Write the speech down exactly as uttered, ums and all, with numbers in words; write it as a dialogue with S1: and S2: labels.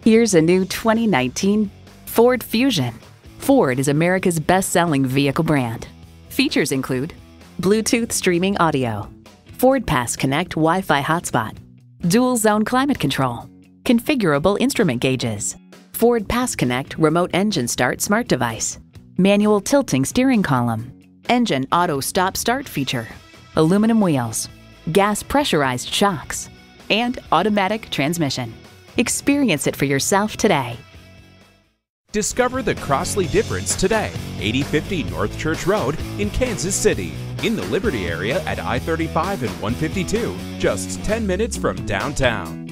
S1: Here's a new twenty nineteen Ford Fusion. Ford is America's best-selling vehicle brand. Features include Bluetooth streaming audio, Ford Pass Connect Wi-Fi hotspot, dual zone climate control, configurable instrument gauges, Ford Pass Connect remote engine start smart device, manual tilting steering column, engine auto stop start feature, aluminum wheels, gas pressurized shocks, and automatic transmission. Experience it for yourself today.
S2: Discover the Crossley difference today. eighty fifty North Church Road in Kansas City. In the Liberty area at I thirty-five and one fifty-two, just ten minutes from downtown.